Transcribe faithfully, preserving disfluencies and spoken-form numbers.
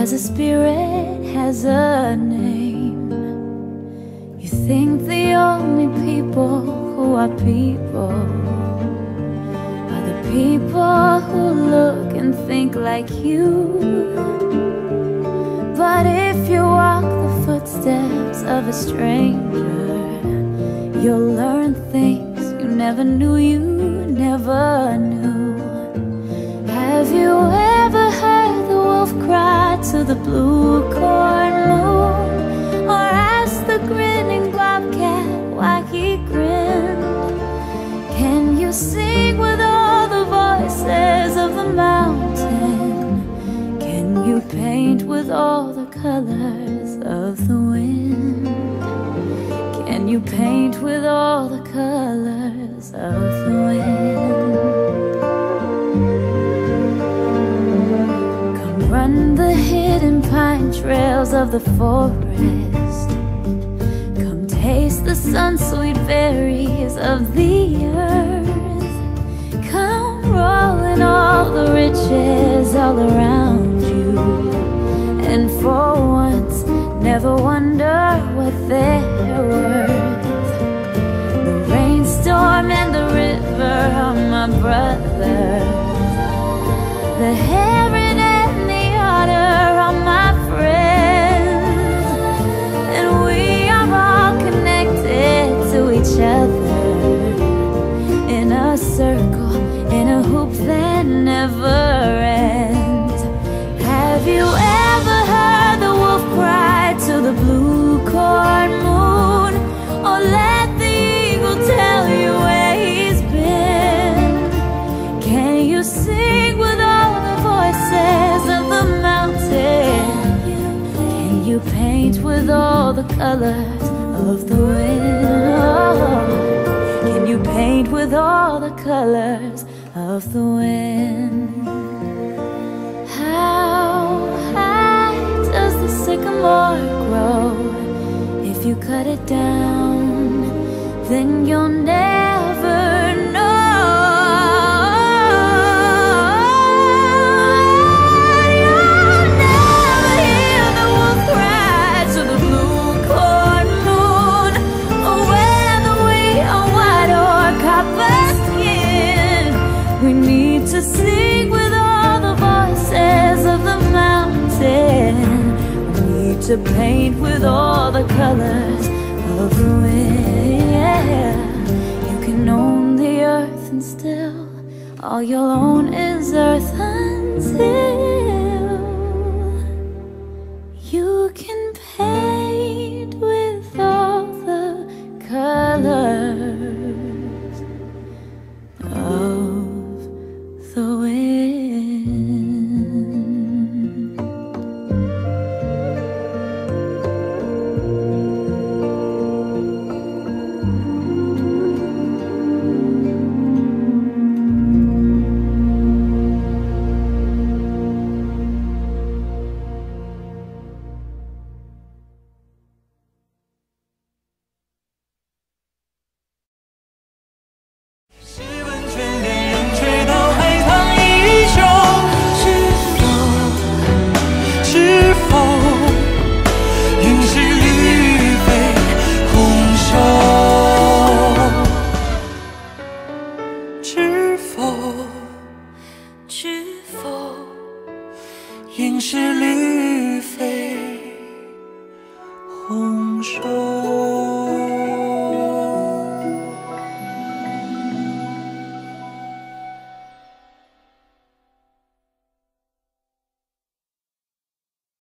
has a spirit, has a name. You think the only people who are people are the people who look and think like you. But if you walk the footsteps of a stranger, you'll learn things you never knew you never knew. Have you ever heard the wolf cry to the blue corn moon, or ask the grinning bobcat why he grinned? Can you sing with all the voices of the mountain? Can you paint with all the colors of the wind? Can you paint with all the colors of the wind? Come run the hidden pine trails of the forest. Come taste the sun-sweet berries of the earth. Come roll in all the riches all around you, and for once never wonder what they're worth. The rainstorm and the river are my brothers. The heron and the otter are my friends. And we are all connected to each other in a circle, in a hoop that never ends. Have you ever heard the wolf cry to the blue corn moon, or let the eagle tell you where he's been? Can you sing with all the voices of the mountain? Can you paint with all the colors of the wind? Oh, can you paint with all the colors of the wind? How high does the sycamore grow? If you cut it down, then you'll never know. You'll never hear the wolf cry to the blue corn moon, or whether we are white or copper skin. We need to sing with all the voices of the mountain. To paint with all the colors of the wind. You can own the earth and still all you'll own is earth until